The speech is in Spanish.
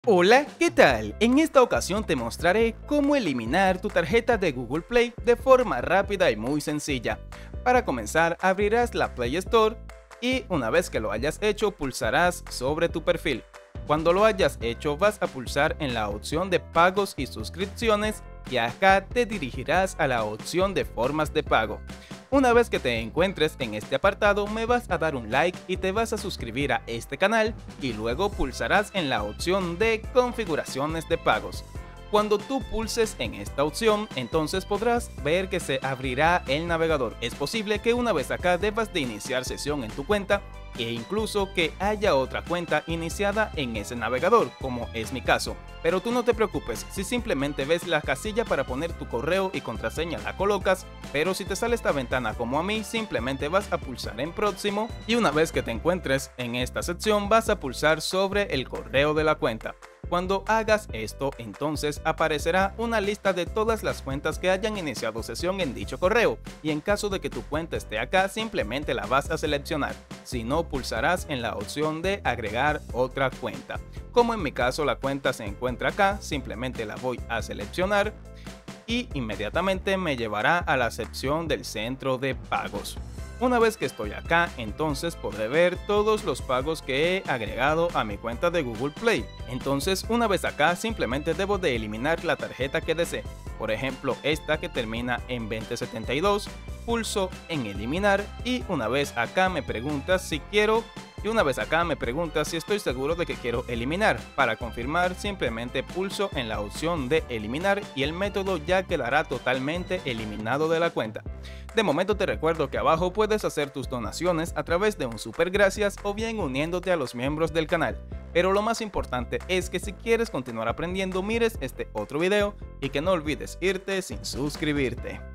Hola, ¿qué tal? En esta ocasión te mostraré cómo eliminar tu tarjeta de Google Play de forma rápida y muy sencilla. Para comenzar, abrirás la Play Store y una vez que lo hayas hecho, pulsarás sobre tu perfil. Cuando lo hayas hecho, vas a pulsar en la opción de pagos y suscripciones y acá te dirigirás a la opción de formas de pago. Una vez que te encuentres en este apartado, me vas a dar un like y te vas a suscribir a este canal y luego pulsarás en la opción de configuraciones de pagos. Cuando tú pulses en esta opción, entonces podrás ver que se abrirá el navegador. Es posible que una vez acá debas de iniciar sesión en tu cuenta e incluso que haya otra cuenta iniciada en ese navegador, como es mi caso. Pero tú no te preocupes, si simplemente ves la casilla para poner tu correo y contraseña la colocas, pero si te sale esta ventana como a mí, simplemente vas a pulsar en próximo y una vez que te encuentres en esta sección vas a pulsar sobre el correo de la cuenta. Cuando hagas esto, entonces aparecerá una lista de todas las cuentas que hayan iniciado sesión en dicho correo, y en caso de que tu cuenta esté acá, simplemente la vas a seleccionar. Si no, pulsarás en la opción de agregar otra cuenta. Como en mi caso la cuenta se encuentra acá, simplemente la voy a seleccionar y inmediatamente me llevará a la sección del centro de pagos. Una vez que estoy acá, entonces podré ver todos los pagos que he agregado a mi cuenta de Google Play. Entonces, una vez acá, simplemente debo de eliminar la tarjeta que desee. Por ejemplo, esta que termina en 2072, pulso en eliminar y una vez acá me pregunta si quiero y una vez acá me pregunta si estoy seguro de que quiero eliminar. Para confirmar, simplemente pulso en la opción de eliminar y el método ya quedará totalmente eliminado de la cuenta. De momento te recuerdo que abajo puedes hacer tus donaciones a través de un super gracias o bien uniéndote a los miembros del canal. Pero lo más importante es que si quieres continuar aprendiendo, mires este otro video y que no olvides irte sin suscribirte.